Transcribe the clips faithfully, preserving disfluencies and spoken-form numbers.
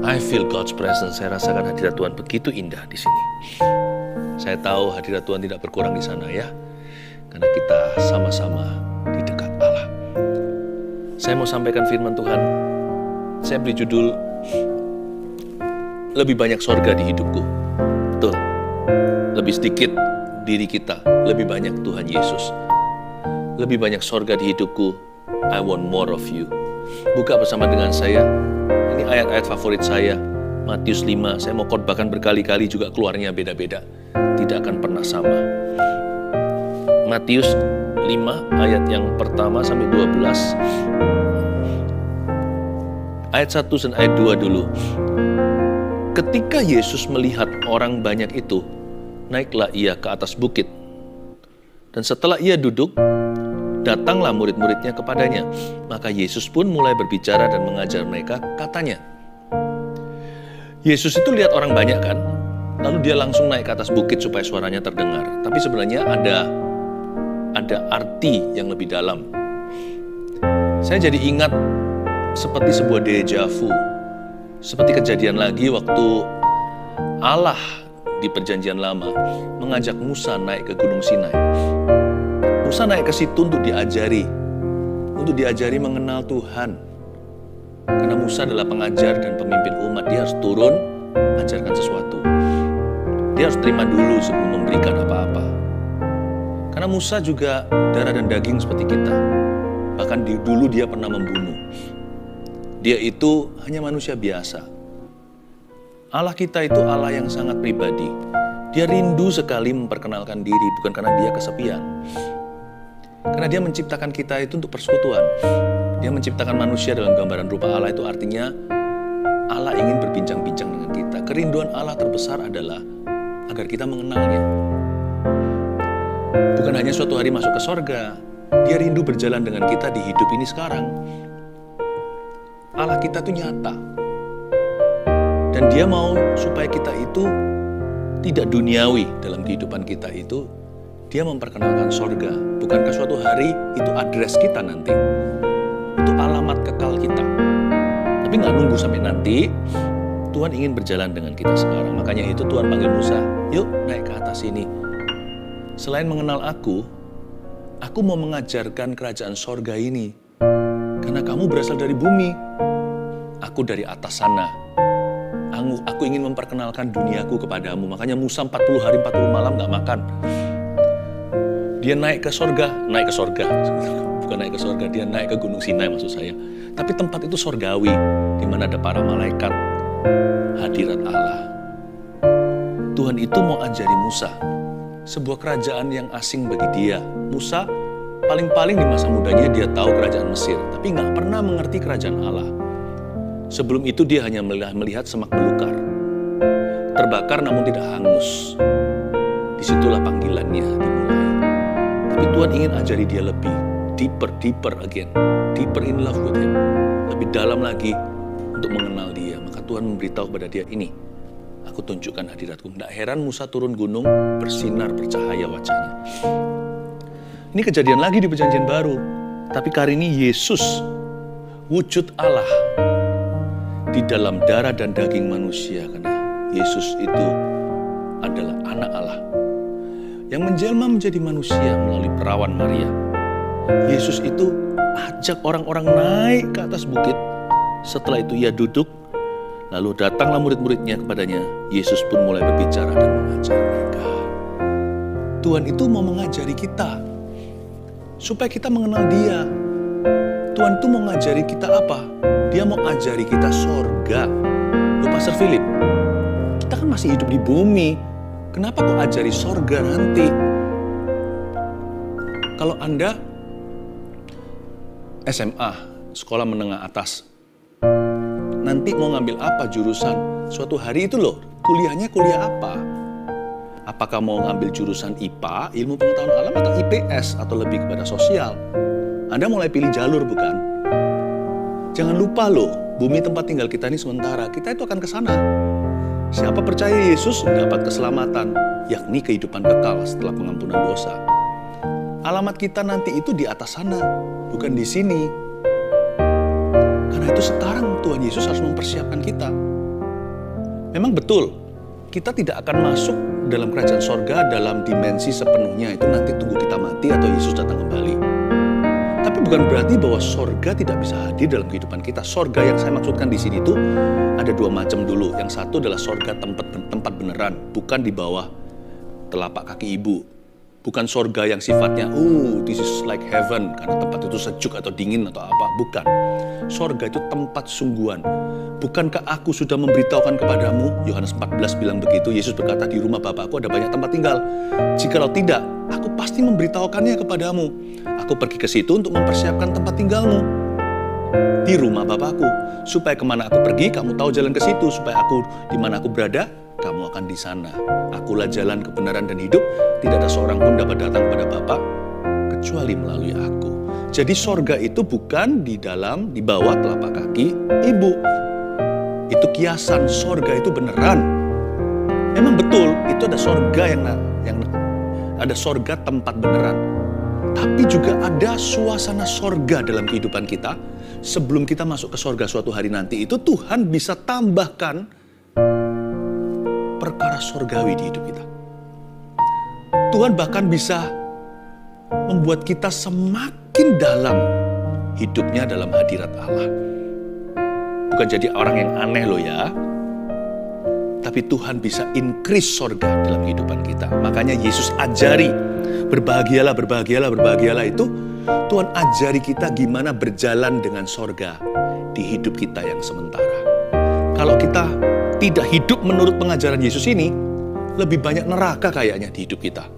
I feel God's presence. Saya rasakan hadirat Tuhan begitu indah di sini. Saya tahu hadirat Tuhan tidak berkurang di sana ya. Karena kita sama-sama di dekat Allah. Saya mau sampaikan firman Tuhan. Saya beri judul, lebih banyak sorga di hidupku. Betul. Lebih sedikit diri kita, lebih banyak Tuhan Yesus. Lebih banyak sorga di hidupku. I want more of you. Buka bersama dengan saya. Ini ayat-ayat favorit saya. Matius lima, saya mau khotbahkan berkali-kali juga keluarnya beda-beda. Tidak akan pernah sama. Matius lima ayat yang pertama sampai dua belas. Ayat satu dan ayat dua dulu. Ketika Yesus melihat orang banyak itu, naiklah ia ke atas bukit. Dan setelah ia duduk, datanglah murid-muridnya kepadanya. Maka Yesus pun mulai berbicara dan mengajar mereka, katanya. Yesus itu lihat orang banyak kan, lalu dia langsung naik ke atas bukit supaya suaranya terdengar. Tapi sebenarnya ada ada arti yang lebih dalam. Saya jadi ingat seperti sebuah deja vu. Seperti kejadian lagi waktu Allah di perjanjian lama mengajak Musa naik ke Gunung Sinai. Musa naik ke situ untuk diajari, untuk diajari mengenal Tuhan. Karena Musa adalah pengajar dan pemimpin umat, dia harus turun, ajarkan sesuatu. Dia harus terima dulu sebelum memberikan apa-apa. Karena Musa juga darah dan daging seperti kita. Bahkan di, dulu dia pernah membunuh. Dia itu hanya manusia biasa. Allah kita itu Allah yang sangat pribadi. Dia rindu sekali memperkenalkan diri, bukan karena dia kesepian. Karena dia menciptakan kita itu untuk persekutuan. Dia menciptakan manusia dalam gambaran rupa Allah, itu artinya Allah ingin berbincang-bincang dengan kita. Kerinduan Allah terbesar adalah agar kita mengenalnya. Bukan hanya suatu hari masuk ke sorga, dia rindu berjalan dengan kita di hidup ini sekarang. Allah kita itu nyata. Dan dia mau supaya kita itu tidak duniawi dalam kehidupan kita itu. Dia memperkenalkan sorga. Bukankah suatu hari itu adres kita nanti? Itu alamat kekal kita. Tapi nggak nunggu sampai nanti. Tuhan ingin berjalan dengan kita sekarang. Makanya itu Tuhan panggil Musa, yuk naik ke atas ini. Selain mengenal aku, aku mau mengajarkan kerajaan sorga ini. Karena kamu berasal dari bumi. Aku dari atas sana. Aku, aku ingin memperkenalkan duniaku kepadamu. Makanya Musa empat puluh hari empat puluh malam nggak makan. Dia naik ke sorga, naik ke sorga. Bukan naik ke sorga, dia naik ke Gunung Sinai maksud saya. Tapi tempat itu sorgawi, di mana ada para malaikat, hadirat Allah. Tuhan itu mau ajari Musa, sebuah kerajaan yang asing bagi dia. Musa paling-paling di masa mudanya dia tahu kerajaan Mesir, tapi nggak pernah mengerti kerajaan Allah. Sebelum itu dia hanya melihat semak belukar, terbakar namun tidak hangus. Disitulah panggilannya dimulai. Tapi Tuhan ingin ajari dia lebih, deeper, deeper again, deeper in love with Him, lebih dalam lagi untuk mengenal dia. Maka Tuhan memberitahu kepada dia, ini, aku tunjukkan hadiratku. Tidak heran Musa turun gunung, bersinar, bercahaya wajahnya. Ini kejadian lagi di perjanjian baru. Tapi kali ini Yesus, wujud Allah, di dalam darah dan daging manusia. Karena Yesus itu adalah anak Allah yang menjelma menjadi manusia melalui perawan Maria. Yesus itu ajak orang-orang naik ke atas bukit. Setelah itu ia duduk, lalu datanglah murid-muridnya kepadanya. Yesus pun mulai berbicara dan mengajar mereka. Tuhan itu mau mengajari kita, supaya kita mengenal dia. Tuhan itu mau mengajari kita apa? Dia mau ajari kita sorga. Loh Pastor Philip, kita kan masih hidup di bumi. Kenapa kok ajari sorga nanti? Kalau Anda S M A, sekolah menengah atas, nanti mau ngambil apa jurusan? Suatu hari itu loh, kuliahnya kuliah apa? Apakah mau ngambil jurusan I P A, ilmu pengetahuan alam, atau I P S, atau lebih kepada sosial? Anda mulai pilih jalur bukan? Jangan lupa loh, bumi tempat tinggal kita ini sementara, kita itu akan ke sana. Siapa percaya Yesus dapat keselamatan, yakni kehidupan kekal setelah pengampunan dosa. Alamat kita nanti itu di atas sana, bukan di sini. Karena itu sekarang Tuhan Yesus harus mempersiapkan kita. Memang betul, kita tidak akan masuk dalam kerajaan sorga dalam dimensi sepenuhnya, itu nanti tunggu kita mati atau Yesus datang kembali. Tapi bukan berarti bahwa sorga tidak bisa hadir dalam kehidupan kita. Sorga yang saya maksudkan di sini tuh ada dua macam dulu. Yang satu adalah sorga tempat tempat beneran, bukan di bawah telapak kaki ibu. Bukan sorga yang sifatnya, oh this is like heaven, karena tempat itu sejuk atau dingin atau apa. Bukan. Sorga itu tempat sungguhan. Bukankah aku sudah memberitahukan kepadamu? Yohanes empat belas bilang begitu. Yesus berkata, di rumah Bapakku ada banyak tempat tinggal. Jikalau tidak, aku pasti memberitahukannya kepadamu. Aku pergi ke situ untuk mempersiapkan tempat tinggalmu. Di rumah Bapakku. Supaya kemana aku pergi, kamu tahu jalan ke situ. Supaya aku, di mana aku berada, kamu akan di sana. Akulah jalan, kebenaran, dan hidup. Tidak ada seorang pun dapat datang kepada Bapa kecuali melalui aku. Jadi sorga itu bukan di dalam, di bawah telapak kaki ibu. Itu kiasan. Sorga itu beneran. Memang betul, itu ada sorga yang, yang ada sorga tempat beneran. Tapi juga ada suasana sorga dalam kehidupan kita. Sebelum kita masuk ke sorga suatu hari nanti, itu Tuhan bisa tambahkan perkara sorgawi di hidup kita. Tuhan bahkan bisa membuat kita semakin dalam hidupnya dalam hadirat Allah. Bukan jadi orang yang aneh loh ya. Tapi Tuhan bisa increase sorga dalam kehidupan kita. Makanya Yesus ajari, berbahagialah, berbahagialah, berbahagialah itu. Tuhan ajari kita gimana berjalan dengan sorga di hidup kita yang sementara. Kalau kita tidak hidup menurut pengajaran Yesus ini, lebih banyak neraka kayaknya di hidup kita.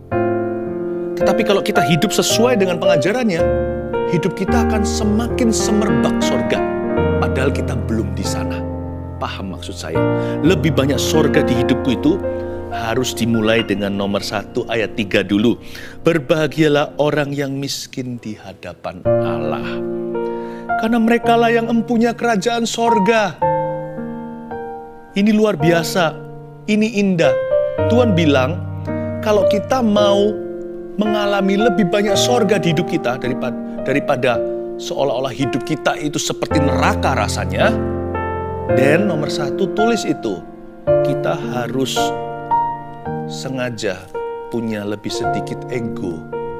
Tetapi kalau kita hidup sesuai dengan pengajarannya, hidup kita akan semakin semerbak sorga. Padahal kita belum di sana. Paham maksud saya? Lebih banyak sorga di hidupku itu harus dimulai dengan nomor satu ayat tiga dulu. Berbahagialah orang yang miskin di hadapan Allah. Karena merekalah yang empunya kerajaan sorga. Ini luar biasa. Ini indah. Tuhan bilang, kalau kita mau mengalami lebih banyak sorga di hidup kita daripada, daripada seolah-olah hidup kita itu seperti neraka rasanya. Dan nomor satu tulis itu, kita harus sengaja punya lebih sedikit ego.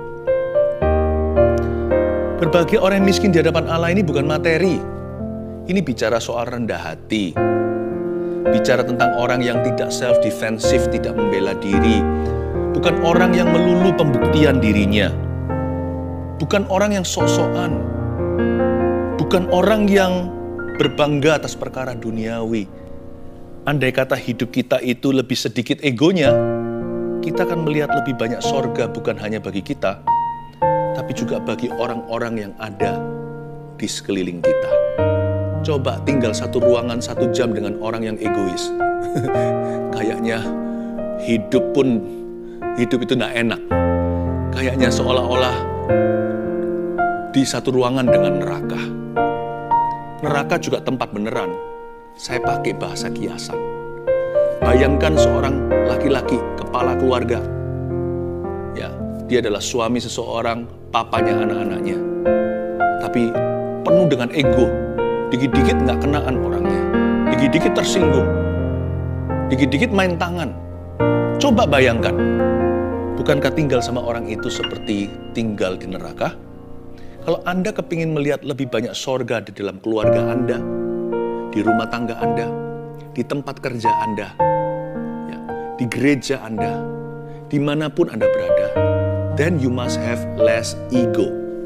Berbahagia orang yang miskin di hadapan Allah ini bukan materi. Ini bicara soal rendah hati. Bicara tentang orang yang tidak self-defensive, tidak membela diri. Bukan orang yang melulu pembuktian dirinya. Bukan orang yang sok-sokan. Bukan orang yang berbangga atas perkara duniawi. Andai kata hidup kita itu lebih sedikit egonya, kita akan melihat lebih banyak sorga bukan hanya bagi kita, tapi juga bagi orang-orang yang ada di sekeliling kita. Coba tinggal satu ruangan satu jam dengan orang yang egois. Kayaknya hidup pun, hidup itu gak enak. Kayaknya seolah-olah di satu ruangan dengan neraka. Neraka juga tempat beneran. Saya pakai bahasa kiasan. Bayangkan seorang laki-laki, kepala keluarga. Ya, dia adalah suami seseorang, papanya anak-anaknya. Tapi penuh dengan ego. Dikit-dikit nggak kenaan orangnya. Dikit-dikit tersinggung. Dikit-dikit main tangan. Coba bayangkan. Bukankah tinggal sama orang itu seperti tinggal di neraka? Kalau Anda kepingin melihat lebih banyak sorga di dalam keluarga Anda, di rumah tangga Anda, di tempat kerja Anda, ya, di gereja Anda, dimanapun Anda berada, then you must have less ego.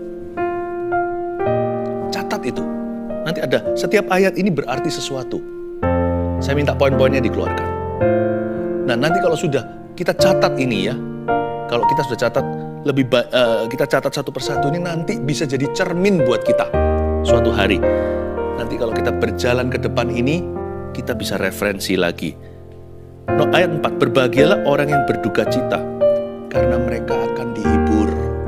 Catat itu. Nanti ada, setiap ayat ini berarti sesuatu. Saya minta poin-poinnya dikeluarkan. Nah, nanti kalau sudah kita catat ini ya, kalau kita sudah catat, lebih ba- uh, kita catat satu persatu ini nanti bisa jadi cermin buat kita suatu hari. Nanti kalau kita berjalan ke depan ini, kita bisa referensi lagi. No, ayat empat, berbahagialah orang yang berduka cita, karena mereka akan dihibur.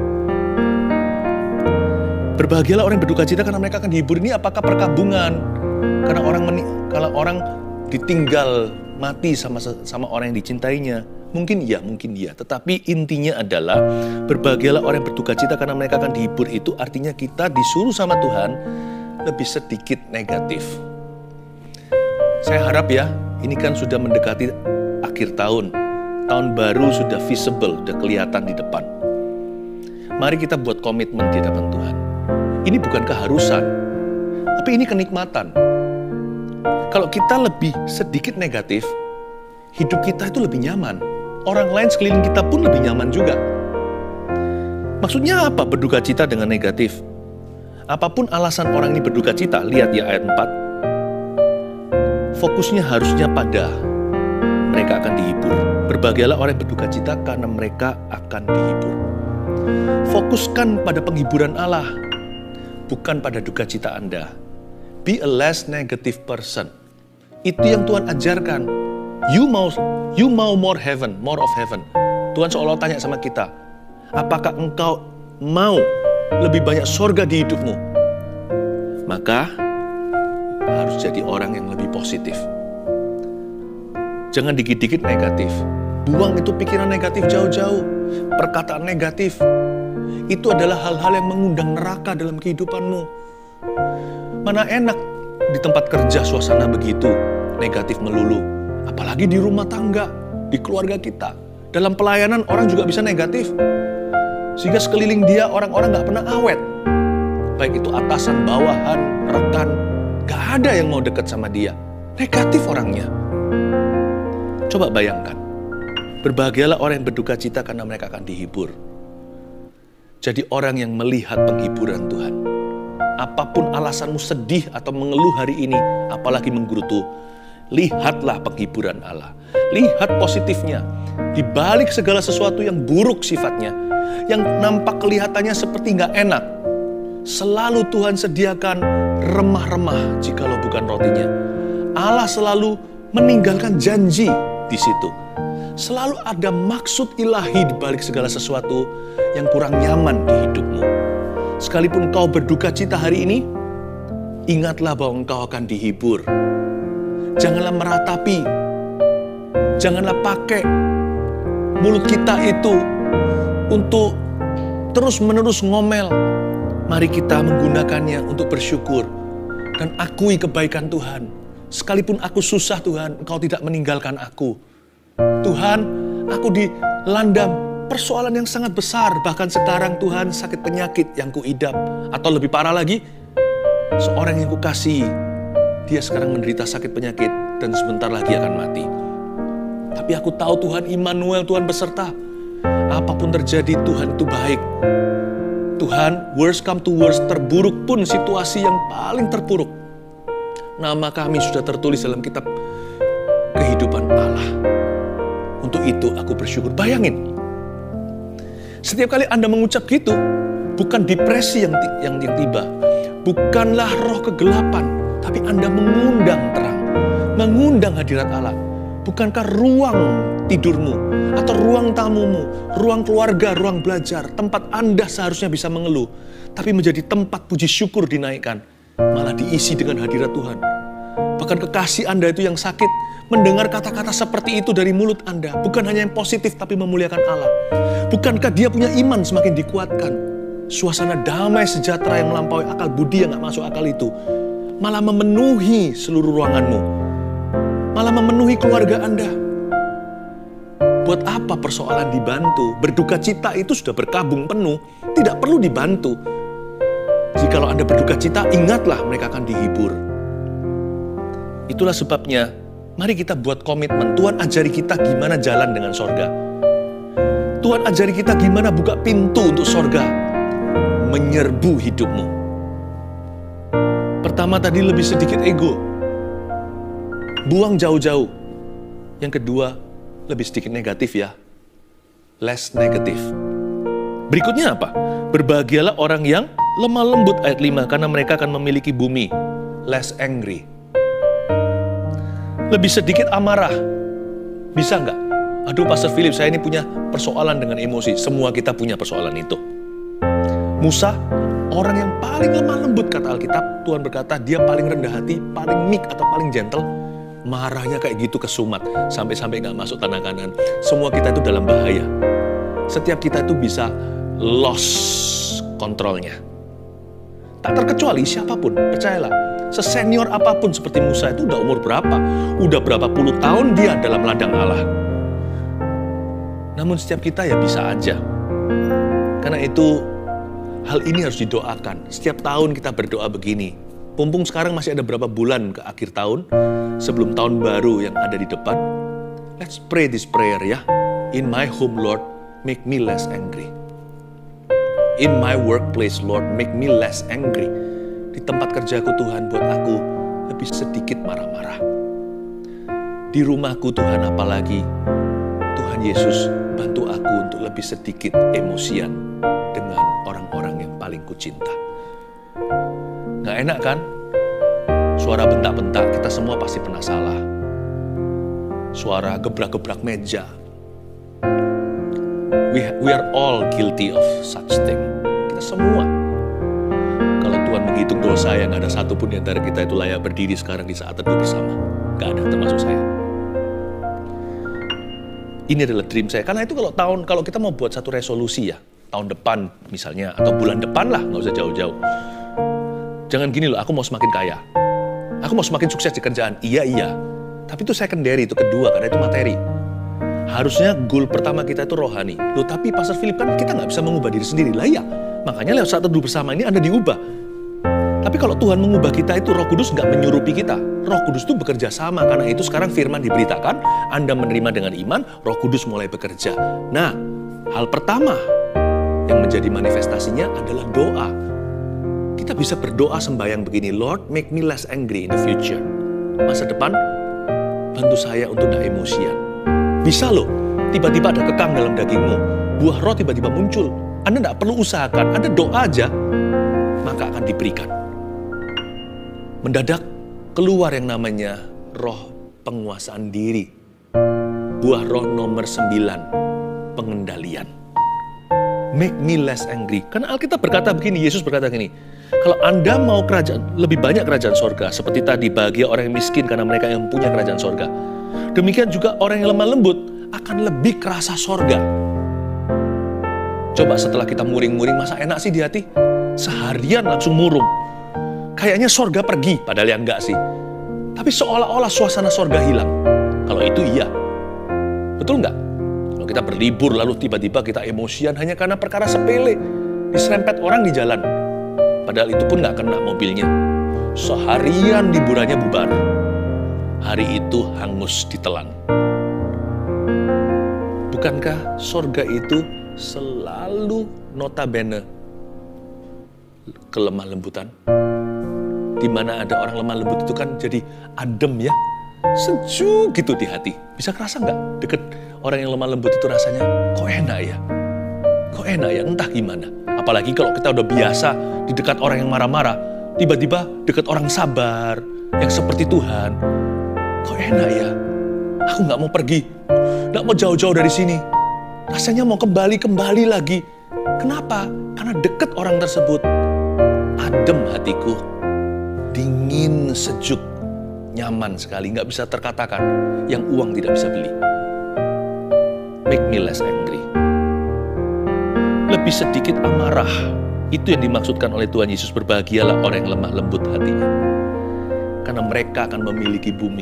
Berbahagialah orang yang berduka cita, karena mereka akan dihibur. Ini apakah perkabungan? Karena orang meni- kalau orang ditinggal mati sama sama orang yang dicintainya. Mungkin iya, mungkin iya. Tetapi intinya adalah berbahagialah orang yang berduka cita karena mereka akan dihibur. Itu artinya kita disuruh sama Tuhan lebih sedikit negatif. Saya harap ya, Ini kan sudah mendekati akhir tahun. Tahun baru sudah visible, sudah kelihatan di depan. Mari kita buat komitmen di hadapan Tuhan. Ini bukan keharusan, tapi ini kenikmatan. Kalau kita lebih sedikit negatif, hidup kita itu lebih nyaman. Orang lain sekeliling kita pun lebih nyaman juga. Maksudnya apa berduka cita dengan negatif? Apapun alasan orang ini berduka cita, lihat ya ayat empat. Fokusnya harusnya pada mereka akan dihibur. Berbahagialah orang yang berduka cita karena mereka akan dihibur. Fokuskan pada penghiburan Allah, bukan pada duka cita Anda. Be a less negative person. Itu yang Tuhan ajarkan. You mau, you mau more heaven, more of heaven. Tuhan seolah-olah tanya sama kita, apakah engkau mau lebih banyak sorga di hidupmu? Maka harus jadi orang yang lebih positif. Jangan dikit-dikit negatif. Buang itu pikiran negatif jauh-jauh. Perkataan negatif. Itu adalah hal-hal yang mengundang neraka dalam kehidupanmu. Mana enak di tempat kerja suasana begitu, negatif melulu. Apalagi di rumah tangga, di keluarga kita. Dalam pelayanan orang juga bisa negatif. Sehingga sekeliling dia orang-orang gak pernah awet. Baik itu atasan, bawahan, rekan. Gak ada yang mau dekat sama dia. Negatif orangnya. Coba bayangkan. Berbahagialah orang yang berduka cita karena mereka akan dihibur. Jadi orang yang melihat penghiburan Tuhan. Apapun alasanmu sedih atau mengeluh hari ini, apalagi menggerutu, lihatlah penghiburan Allah. Lihat positifnya. Di balik segala sesuatu yang buruk sifatnya, yang nampak kelihatannya seperti nggak enak, selalu Tuhan sediakan remah-remah jikalau bukan rotinya. Allah selalu meninggalkan janji di situ. Selalu ada maksud ilahi di balik segala sesuatu yang kurang nyaman di hidupmu. Sekalipun kau berduka cita hari ini, ingatlah bahwa engkau akan dihibur. Janganlah meratapi, janganlah pakai mulut kita itu untuk terus-menerus ngomel. Mari kita menggunakannya untuk bersyukur dan akui kebaikan Tuhan. Sekalipun aku susah Tuhan, Engkau tidak meninggalkan aku. Tuhan, aku dilanda persoalan yang sangat besar. Bahkan sekarang Tuhan sakit penyakit yang kuidap. Atau lebih parah lagi, seorang yang kukasihi, dia sekarang menderita sakit penyakit dan sebentar lagi akan mati. Tapi aku tahu Tuhan Immanuel, Tuhan beserta. Apapun terjadi, Tuhan itu baik. Tuhan, worst come to worst, terburuk pun situasi yang paling terpuruk, nama kami sudah tertulis dalam kitab kehidupan Allah. Untuk itu aku bersyukur. Bayangin, setiap kali Anda mengucap gitu, bukan depresi yang, yang, yang tiba, bukanlah roh kegelapan, tapi Anda mengundang terang, mengundang hadirat Allah. Bukankah ruang tidurmu, atau ruang tamumu, ruang keluarga, ruang belajar, tempat Anda seharusnya bisa mengeluh, tapi menjadi tempat puji syukur dinaikkan, malah diisi dengan hadirat Tuhan. Bahkan kekasih Anda itu yang sakit, mendengar kata-kata seperti itu dari mulut Anda, bukan hanya yang positif, tapi memuliakan Allah. Bukankah dia punya iman semakin dikuatkan? Suasana damai sejahtera yang melampaui akal budi yang gak masuk akal itu, malah memenuhi seluruh ruanganmu, malah memenuhi keluarga Anda. Buat apa persoalan dibantu? Berduka cita itu sudah berkabung penuh, tidak perlu dibantu. Jikalau Anda berduka cita, ingatlah mereka akan dihibur. Itulah sebabnya, mari kita buat komitmen. Tuhan ajari kita gimana jalan dengan sorga. Tuhan ajari kita gimana buka pintu untuk sorga menyerbu hidupmu. Pertama tadi lebih sedikit ego, buang jauh-jauh. Yang kedua, lebih sedikit negatif ya, less negatif. Berikutnya apa? Berbahagialah orang yang lemah lembut, ayat lima, karena mereka akan memiliki bumi. Less angry. Lebih sedikit amarah. Bisa nggak? Aduh Pastor Philip, saya ini punya persoalan dengan emosi. Semua kita punya persoalan itu. Musa, orang yang paling lemah lembut kata Alkitab. Tuhan berkata dia paling rendah hati, paling meek atau paling gentle. Marahnya kayak gitu kesumat, sampai-sampai nggak masuk tanah Kanan. Semua kita itu dalam bahaya. Setiap kita itu bisa lost kontrolnya. Tak terkecuali siapapun, percayalah. sesenior apapun seperti Musa itu udah umur berapa? Udah berapa puluh tahun dia dalam ladang Allah. Namun setiap kita ya bisa aja. Karena itu hal ini harus didoakan. Setiap tahun kita berdoa begini. Mumpung sekarang masih ada berapa bulan ke akhir tahun, sebelum tahun baru yang ada di depan. Let's pray this prayer ya. In my home, Lord, make me less angry. In my workplace, Lord, make me less angry. Di tempat kerjaku, Tuhan, buat aku lebih sedikit marah-marah. Di rumahku, Tuhan, apalagi, Tuhan Yesus, bantu aku untuk lebih sedikit emosian dengan orang-orang yang paling kucinta. Nggak enak kan? Suara bentak-bentak, kita semua pasti pernah salah. Suara gebrak-gebrak meja. We, we are all guilty of such thing. Kita semua. Kalau Tuhan menghitung dosa yang ada satupun di antara kita itu layak berdiri sekarang di saat teduh bersama. Gak ada, termasuk saya. Ini adalah dream saya. Karena itu kalau tahun, kalau kita mau buat satu resolusi ya, tahun depan misalnya, atau bulan depan lah, nggak usah jauh-jauh. Jangan gini loh, aku mau semakin kaya. Aku mau semakin sukses di kerjaan. Iya, iya. Tapi itu secondary, itu kedua, karena itu materi. Harusnya goal pertama kita itu rohani. Loh, tapi Pastor Philip kan kita nggak bisa mengubah diri sendiri. Lah ya, makanya lewat saat teduh bersama ini Anda diubah. Tapi kalau Tuhan mengubah kita itu, Roh Kudus nggak menyurupi kita. Roh Kudus itu bekerja sama. Karena itu sekarang firman diberitakan, Anda menerima dengan iman, Roh Kudus mulai bekerja. Nah, hal pertama yang menjadi manifestasinya adalah doa. Kita bisa berdoa sembahyang begini, Lord, make me less angry in the future. Masa depan, bantu saya untuk tidak emosian. Bisa loh, tiba-tiba ada kekang dalam dagingmu. Buah roh tiba-tiba muncul. Anda tidak perlu usahakan, Anda doa aja, maka akan diberikan. Mendadak keluar yang namanya roh penguasaan diri. Buah roh nomor sembilan, pengendalian. Make me less angry. Karena Alkitab berkata begini, Yesus berkata begini, kalau Anda mau kerajaan, lebih banyak kerajaan sorga, seperti tadi bahagia orang yang miskin karena mereka yang punya kerajaan sorga. Demikian juga orang yang lemah lembut akan lebih kerasa sorga. Coba setelah kita muring-muring, masa enak sih di hati? Seharian langsung murung. Kayaknya sorga pergi, padahal ya enggak sih. Tapi seolah-olah suasana sorga hilang. Kalau itu iya. Betul enggak? Kalau kita berlibur lalu tiba-tiba kita emosian hanya karena perkara sepele. Diserempet orang di jalan. Padahal itu pun enggak kena mobilnya. Seharian liburannya bubar. Hari itu hangus ditelan. Bukankah sorga itu selalu notabene kelemah lembutan? Di mana ada orang lemah lembut itu kan jadi adem ya, sejuk gitu di hati. Bisa kerasa nggak deket orang yang lemah lembut itu rasanya kok enak ya, kok enak ya, entah gimana. Apalagi kalau kita udah biasa di dekat orang yang marah-marah, tiba-tiba dekat orang sabar yang seperti Tuhan, kok enak ya. Aku nggak mau pergi, nggak mau jauh-jauh dari sini. Rasanya mau kembali-kembali lagi. Kenapa? Karena deket orang tersebut. Adem hatiku. Dingin, sejuk, nyaman sekali, nggak bisa terkatakan, yang uang tidak bisa beli. Make me less angry. Lebih sedikit amarah, itu yang dimaksudkan oleh Tuhan Yesus. Berbahagialah orang yang lemah lembut hatinya, karena mereka akan memiliki bumi.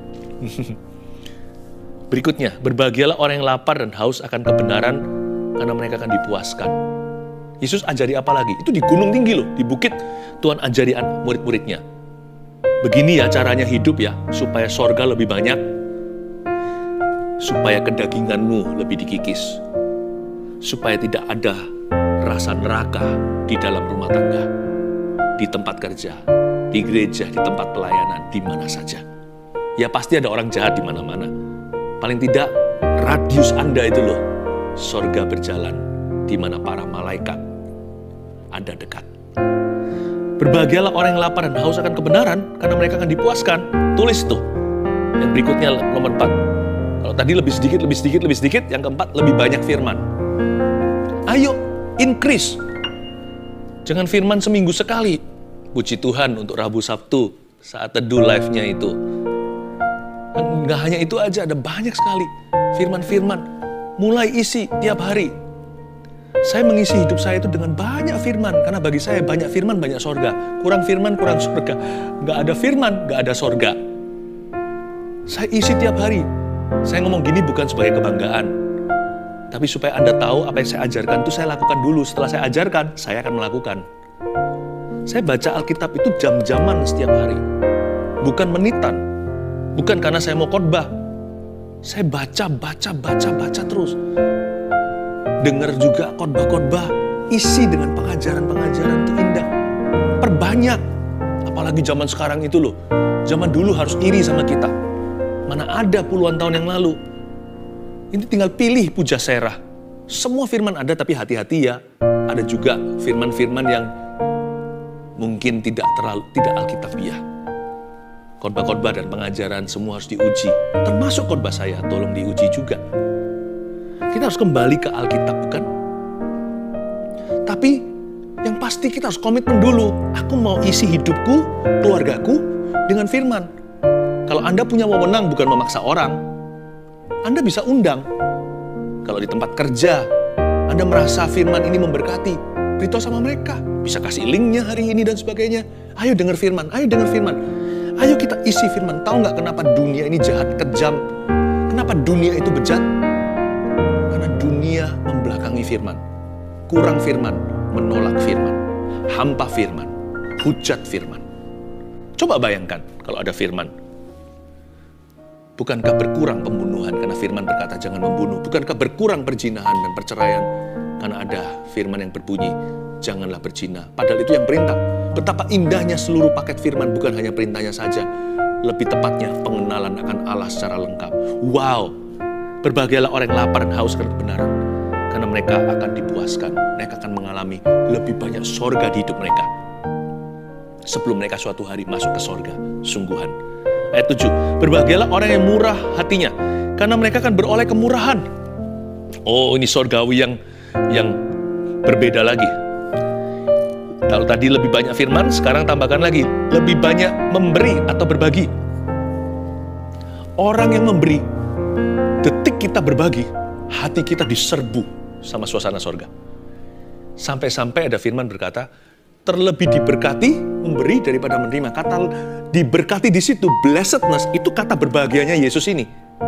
Berikutnya, berbahagialah orang yang lapar dan haus akan kebenaran, karena mereka akan dipuaskan. Yesus ajari apa lagi? Itu di gunung tinggi loh, di bukit. Tuhan ajari murid-muridnya. Begini ya caranya hidup ya, supaya sorga lebih banyak, supaya kedaginganmu lebih dikikis, supaya tidak ada rasa neraka di dalam rumah tangga, di tempat kerja, di gereja, di tempat pelayanan, di mana saja. Ya pasti ada orang jahat di mana-mana. Paling tidak radius Anda itu loh, sorga berjalan di mana para malaikat ada dekat. Berbahagialah orang yang lapar dan haus akan kebenaran, karena mereka akan dipuaskan. Tulis tuh. Yang berikutnya nomor empat. Kalau tadi lebih sedikit, lebih sedikit, lebih sedikit. Yang keempat, lebih banyak firman. Ayo, increase. Jangan firman seminggu sekali. Puji Tuhan untuk Rabu Sabtu, saat teduh live-nya itu. Dan nggak hanya itu aja, ada banyak sekali firman-firman. Mulai isi tiap hari. Saya mengisi hidup saya itu dengan banyak firman. Karena bagi saya banyak firman, banyak sorga. Kurang firman, kurang sorga. Nggak ada firman, nggak ada sorga. Saya isi tiap hari. Saya ngomong gini bukan sebagai kebanggaan. Tapi supaya Anda tahu apa yang saya ajarkan itu saya lakukan dulu. Setelah saya ajarkan, saya akan melakukan. Saya baca Alkitab itu jam-jaman setiap hari. Bukan menitan. Bukan karena saya mau khotbah. Saya baca, baca, baca, baca terus. Dengar juga khotbah-khotbah. Isi dengan pengajaran-pengajaran itu indah. Perbanyak. Apalagi zaman sekarang itu loh. Zaman dulu harus iri sama kita. Mana ada puluhan tahun yang lalu. Ini tinggal pilih puja serah. Semua firman ada, tapi hati-hati ya. Ada juga firman-firman yang mungkin tidak terlalu tidak alkitabiah. Khotbah-khotbah dan pengajaran semua harus diuji. Termasuk khotbah saya, tolong diuji juga. Kita harus kembali ke Alkitab, bukan? Tapi yang pasti kita harus komitmen dulu. Aku mau isi hidupku, keluargaku dengan firman. Kalau Anda punya wewenang bukan memaksa orang, Anda bisa undang. Kalau di tempat kerja, Anda merasa firman ini memberkati, beritahu sama mereka. Bisa kasih linknya hari ini dan sebagainya. Ayo dengar firman, ayo dengar firman. Ayo kita isi firman. Tahu nggak kenapa dunia ini jahat, kejam? Kenapa dunia itu bejat? Karena dunia membelakangi firman. Kurang firman, menolak firman. Hampa firman, hujat firman. Coba bayangkan kalau ada firman. Bukankah berkurang pembunuhan karena firman berkata jangan membunuh? Bukankah berkurang perzinahan dan perceraian karena ada firman yang berbunyi janganlah berzina? Padahal itu yang perintah. Betapa indahnya seluruh paket firman, bukan hanya perintahnya saja. Lebih tepatnya pengenalan akan Allah secara lengkap. Wow, berbahagialah orang yang lapar dan haus akan kebenaran, karena mereka akan dipuaskan. Mereka akan mengalami lebih banyak sorga di hidup mereka sebelum mereka suatu hari masuk ke sorga sungguhan. Ayat tujuh, berbahagialah orang yang murah hatinya, karena mereka akan beroleh kemurahan. Oh, ini sorgawi yang yang berbeda lagi. Kalau tadi lebih banyak firman, sekarang tambahkan lagi, lebih banyak memberi atau berbagi. Orang yang memberi, detik kita berbagi, hati kita diserbu sama suasana sorga. Sampai-sampai ada firman berkata, terlebih diberkati memberi daripada menerima. Kata diberkati di situ, blessedness, itu kata berbahagianya Yesus ini.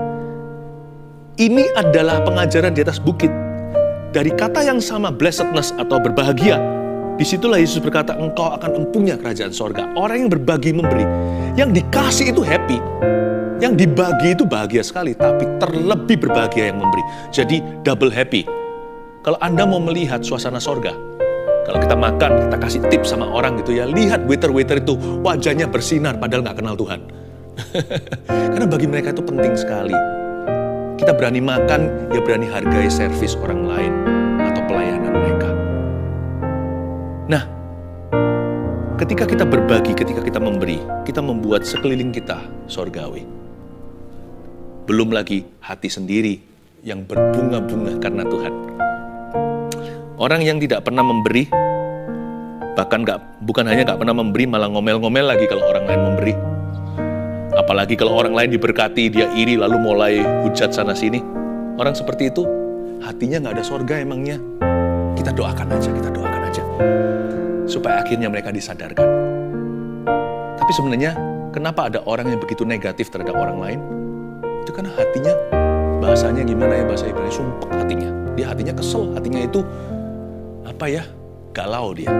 Ini adalah pengajaran di atas bukit. Dari kata yang sama, blessedness atau berbahagia, disitulah Yesus berkata, engkau akan empunya kerajaan sorga. Orang yang berbagi memberi, yang dikasih itu happy, yang dibagi itu bahagia sekali, tapi terlebih berbahagia yang memberi. Jadi double happy. Kalau Anda mau melihat suasana sorga, kalau kita makan, kita kasih tips sama orang gitu ya, lihat waiter-waiter itu wajahnya bersinar padahal nggak kenal Tuhan. Karena bagi mereka itu penting sekali. Kita berani makan, ya berani hargai servis orang lain atau pelayanan mereka. Nah, ketika kita berbagi, ketika kita memberi, kita membuat sekeliling kita sorgawi. Belum lagi hati sendiri yang berbunga-bunga karena Tuhan. Orang yang tidak pernah memberi, bahkan gak, bukan hanya gak pernah memberi, malah ngomel-ngomel lagi kalau orang lain memberi. Apalagi kalau orang lain diberkati, dia iri lalu mulai hujat sana-sini. Orang seperti itu, hatinya gak ada sorga emangnya. Kita doakan aja, kita doakan aja. Supaya akhirnya mereka disadarkan. Tapi sebenarnya, kenapa ada orang yang begitu negatif terhadap orang lain? Itu karena hatinya, bahasanya gimana ya, bahasa Ibrani, sumpek hatinya. Dia hatinya kesel, hatinya itu, apa ya, galau dia.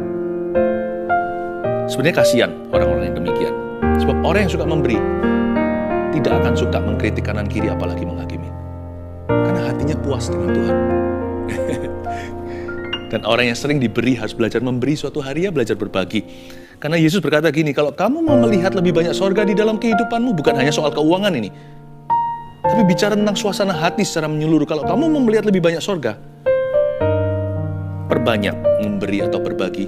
Sebenarnya kasihan orang-orang yang demikian. Sebab orang yang suka memberi, tidak akan suka mengkritik kanan kiri, apalagi menghakimi. Karena hatinya puas dengan Tuhan. Dan orang yang sering diberi harus belajar memberi suatu hari, ya belajar berbagi. Karena Yesus berkata gini, kalau kamu mau melihat lebih banyak sorga di dalam kehidupanmu, bukan hanya soal keuangan ini, tapi bicara tentang suasana hati secara menyeluruh. Kalau kamu mau melihat lebih banyak sorga, perbanyak memberi atau berbagi.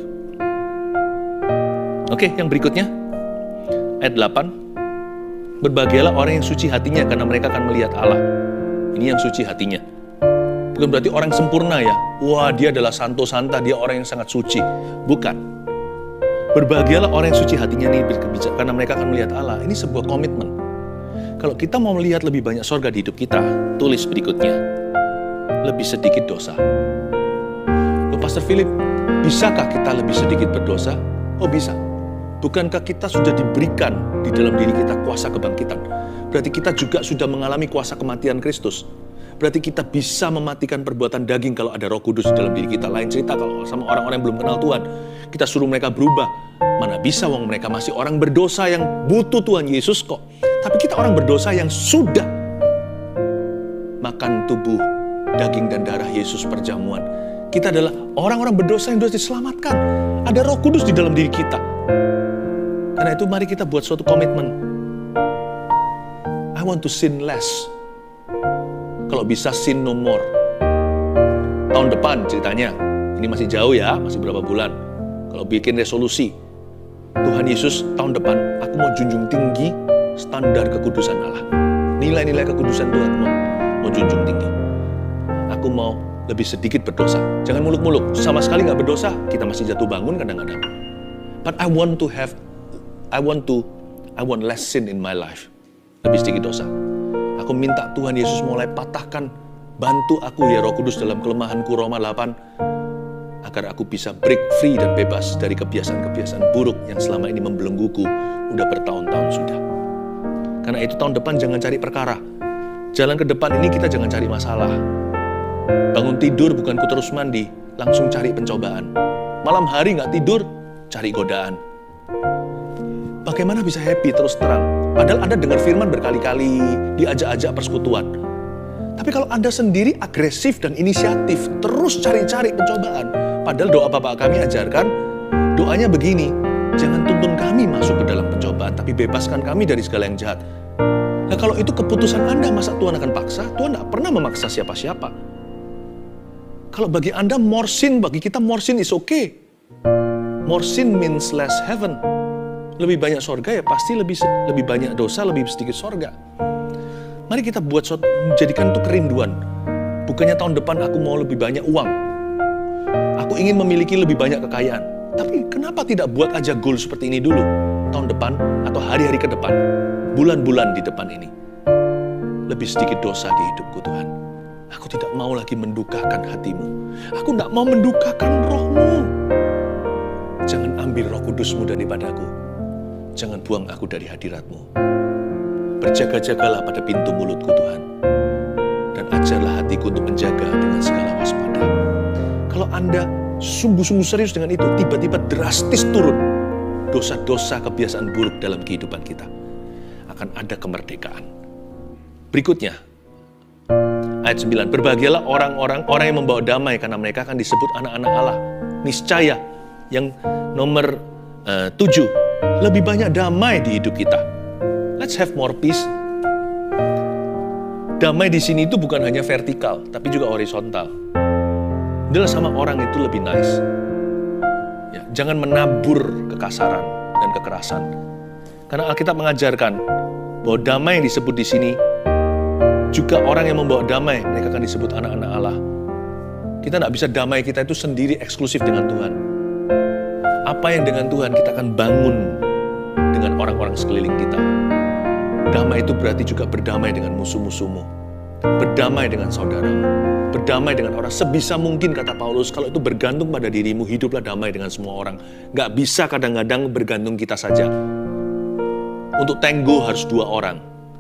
Oke, yang berikutnya, ayat delapan. Berbahagialah orang yang suci hatinya, karena mereka akan melihat Allah. Ini yang suci hatinya. Bukan berarti orang sempurna ya. Wah, dia adalah santo santa, dia orang yang sangat suci. Bukan. Berbahagialah orang yang suci hatinya nih, karena mereka akan melihat Allah. Ini sebuah komitmen. Kalau kita mau melihat lebih banyak sorga di hidup kita, tulis berikutnya. Lebih sedikit dosa. Loh Pastor Philip, bisakah kita lebih sedikit berdosa? Oh bisa. Bukankah kita sudah diberikan di dalam diri kita kuasa kebangkitan? Berarti kita juga sudah mengalami kuasa kematian Kristus. Berarti kita bisa mematikan perbuatan daging kalau ada Roh Kudus di dalam diri kita. Lain cerita kalau sama orang-orang yang belum kenal Tuhan, kita suruh mereka berubah. Mana bisa, wong mereka masih orang berdosa yang butuh Tuhan Yesus kok. Tapi kita orang berdosa yang sudah makan tubuh, daging dan darah Yesus perjamuan. Kita adalah orang-orang berdosa yang sudah diselamatkan. Ada Roh Kudus di dalam diri kita. Karena itu mari kita buat suatu komitmen. I want to sin less. Kalau bisa sin no more. Tahun depan ceritanya, ini masih jauh ya, masih berapa bulan. Kalau bikin resolusi, Tuhan Yesus tahun depan aku mau junjung tinggi standar kekudusan Allah. Nilai-nilai kekudusan Tuhan mau, mau junjung tinggi. Aku mau lebih sedikit berdosa. Jangan muluk-muluk, sama sekali nggak berdosa, kita masih jatuh bangun kadang-kadang. But I want to have I want to, I want less sin in my life. Lebih sedikit dosa. Aku minta Tuhan Yesus mulai patahkan, bantu aku ya Roh Kudus dalam kelemahanku, Roma delapan, agar aku bisa break free dan bebas dari kebiasaan-kebiasaan buruk yang selama ini membelengguku, udah bertahun-tahun sudah. Karena itu tahun depan jangan cari perkara. Jalan ke depan ini kita jangan cari masalah. Bangun tidur bukan ku terus mandi, langsung cari pencobaan. Malam hari nggak tidur, cari godaan. Bagaimana bisa happy terus terang? Padahal Anda dengar firman berkali-kali, diajak-ajak persekutuan. Tapi kalau Anda sendiri agresif dan inisiatif, terus cari-cari pencobaan. Padahal doa Bapak kami ajarkan, doanya begini, jangan tuntun kami masuk ke dalam pencobaan, tapi bebaskan kami dari segala yang jahat. Nah kalau itu keputusan Anda, masa Tuhan akan paksa? Tuhan tidak pernah memaksa siapa-siapa. Kalau bagi Anda more sin, bagi kita more sin is okay. More sin means less heaven. Lebih banyak sorga ya pasti lebih lebih banyak dosa, lebih sedikit sorga. Mari kita buat suatu, menjadikan itu kerinduan. Bukannya tahun depan aku mau lebih banyak uang. Aku ingin memiliki lebih banyak kekayaan. Tapi kenapa tidak buat aja goal seperti ini dulu? Tahun depan atau hari-hari ke depan. Bulan-bulan di depan ini. Lebih sedikit dosa di hidupku Tuhan. Aku tidak mau lagi mendukakan hatimu. Aku tidak mau mendukakan rohmu. Jangan ambil Roh Kudusmu daripadaku. Jangan buang aku dari hadirat-Mu. Berjaga-jagalah pada pintu mulutku Tuhan. Dan ajarlah hatiku untuk menjaga dengan segala waspada. Kalau Anda sungguh-sungguh serius dengan itu, tiba-tiba drastis turun dosa-dosa kebiasaan buruk dalam kehidupan kita. Akan ada kemerdekaan. Berikutnya, ayat sembilan. Berbahagialah orang-orang orang yang membawa damai, karena mereka akan disebut anak-anak Allah. Niscaya, yang nomor uh, tujuh. Lebih banyak damai di hidup kita. Let's have more peace. Damai di sini itu bukan hanya vertikal, tapi juga horizontal. Adalah sama orang itu lebih nice. Ya, jangan menabur kekasaran dan kekerasan. Karena Alkitab mengajarkan bahwa damai yang disebut di sini juga orang yang membawa damai, mereka akan disebut anak-anak Allah. Kita tidak bisa damai kita itu sendiri eksklusif dengan Tuhan. Apa yang dengan Tuhan kita akan bangun dengan orang-orang sekeliling kita. Damai itu berarti juga berdamai dengan musuh-musuhmu. Berdamai dengan saudaramu. Berdamai dengan orang. Sebisa mungkin kata Paulus, kalau itu bergantung pada dirimu, hiduplah damai dengan semua orang. Gak bisa kadang-kadang bergantung kita saja. Untuk tenggo harus dua orang.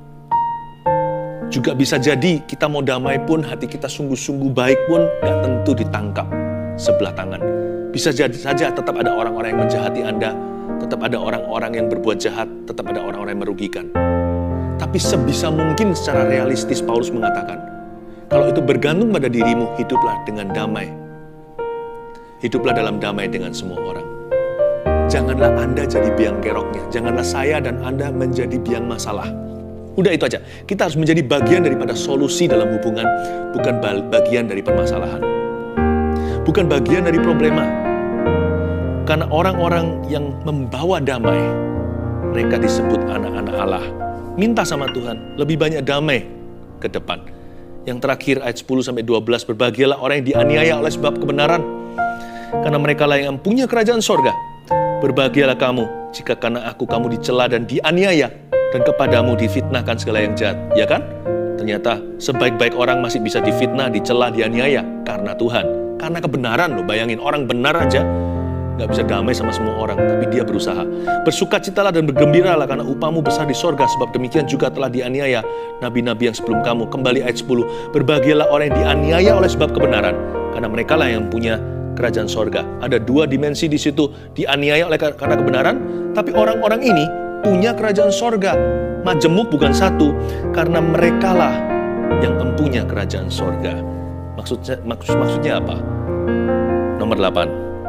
Juga bisa jadi kita mau damai pun, hati kita sungguh-sungguh baik pun, gak tentu ditangkap sebelah tangan. Bisa jadi saja tetap ada orang-orang yang menjahati Anda, tetap ada orang-orang yang berbuat jahat, tetap ada orang-orang yang merugikan. Tapi sebisa mungkin secara realistis Paulus mengatakan, kalau itu bergantung pada dirimu, hiduplah dengan damai. Hiduplah dalam damai dengan semua orang. Janganlah Anda jadi biang keroknya. Janganlah saya dan Anda menjadi biang masalah. Udah itu aja. Kita harus menjadi bagian daripada solusi dalam hubungan, bukan bagian dari permasalahan. Bukan bagian dari problema. Karena orang-orang yang membawa damai, mereka disebut anak-anak Allah. Minta sama Tuhan, lebih banyak damai ke depan. Yang terakhir ayat sepuluh sampai dua belas, berbahagialah orang yang dianiaya oleh sebab kebenaran, karena mereka lah yang punya kerajaan sorga. Berbahagialah kamu, jika karena aku kamu dicela dan dianiaya, dan kepadamu difitnahkan segala yang jahat. Ya kan? Ternyata sebaik-baik orang masih bisa difitnah, dicela, dianiaya karena Tuhan. karena kebenaran loh. Bayangin, orang benar aja nggak bisa damai sama semua orang, tapi dia berusaha. Bersukacitalah dan bergembiralah karena upahmu besar di sorga, sebab demikian juga telah dianiaya nabi-nabi yang sebelum kamu. Kembali ayat sepuluh. Berbahagialah orang yang dianiaya oleh sebab kebenaran, karena mereka lah yang punya kerajaan sorga. Ada dua dimensi di situ, dianiaya oleh karena kebenaran, tapi orang-orang ini punya kerajaan sorga. Majemuk bukan satu, karena mereka lah yang empunya kerajaan sorga. Maksudnya, maksud, maksudnya apa? Nomor delapan.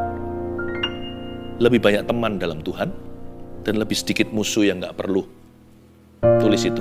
Lebih banyak teman dalam Tuhan dan lebih sedikit musuh yang gak perlu. Tulis itu.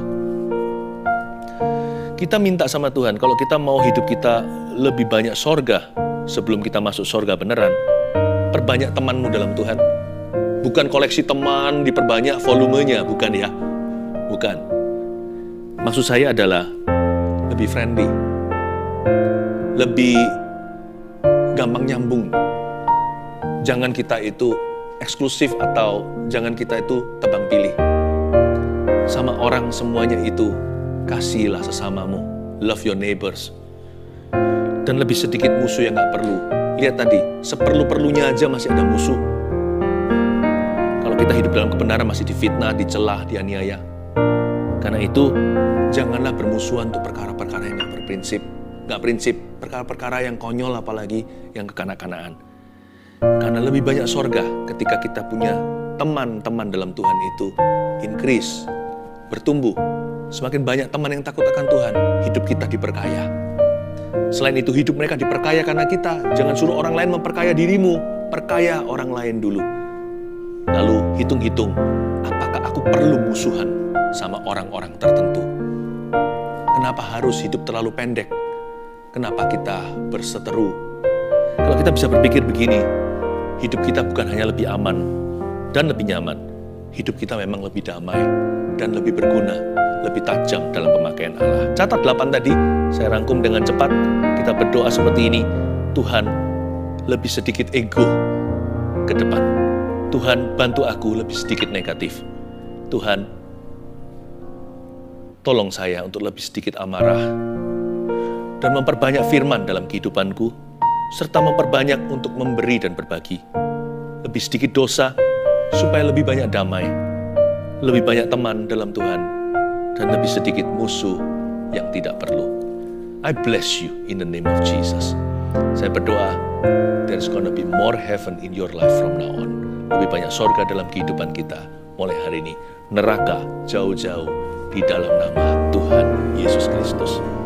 Kita minta sama Tuhan, kalau kita mau hidup kita lebih banyak sorga sebelum kita masuk sorga beneran, perbanyak temanmu dalam Tuhan. Bukan koleksi teman, diperbanyak volumenya, bukan ya. Bukan. Maksud saya adalah lebih friendly, lebih gampang nyambung. Jangan kita itu eksklusif atau jangan kita itu tebang pilih. Sama orang semuanya itu, kasihilah sesamamu. Love your neighbors. Dan lebih sedikit musuh yang gak perlu. Lihat tadi, seperlu-perlunya aja masih ada musuh. Kalau kita hidup dalam kebenaran masih difitnah, dicelah, dianiaya. Karena itu, janganlah bermusuhan untuk perkara-perkara yang gak berprinsip. Gak prinsip, perkara-perkara yang konyol apalagi yang kekanak-kanaan. Karena lebih banyak sorga ketika kita punya teman-teman dalam Tuhan itu increase, bertumbuh. Semakin banyak teman yang takut akan Tuhan, hidup kita diperkaya. Selain itu, hidup mereka diperkaya karena kita. Jangan suruh orang lain memperkaya dirimu, perkaya orang lain dulu. Lalu hitung-hitung, apakah aku perlu musuhan sama orang-orang tertentu? Kenapa harus hidup terlalu pendek? Kenapa kita berseteru? Kalau kita bisa berpikir begini, hidup kita bukan hanya lebih aman dan lebih nyaman. Hidup kita memang lebih damai dan lebih berguna, lebih tajam dalam pemakaian Allah. Catat delapan tadi, saya rangkum dengan cepat. Kita berdoa seperti ini. Tuhan, lebih sedikit ego ke depan. Tuhan, bantu aku lebih sedikit negatif. Tuhan, tolong saya untuk lebih sedikit amarah dan memperbanyak firman dalam kehidupanku, serta memperbanyak untuk memberi dan berbagi. Lebih sedikit dosa, supaya lebih banyak damai, lebih banyak teman dalam Tuhan, dan lebih sedikit musuh yang tidak perlu. I bless you in the name of Jesus. Saya berdoa, there's gonna be more heaven in your life from now on. Lebih banyak sorga dalam kehidupan kita mulai hari ini. Neraka jauh-jauh di dalam nama Tuhan Yesus Kristus.